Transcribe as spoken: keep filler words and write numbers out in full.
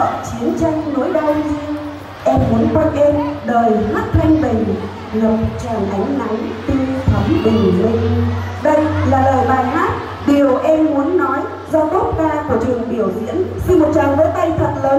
sợ chiến tranh nỗi đau riêng. Em muốn quanh em đời hát thanh bình, ngập tràn ánh nắng tươi thắm bình minh. Đây là lời bài hát Điều Em Muốn Nói do top ca của trường biểu diễn. Xin một tràng vỗ tay thật lớn.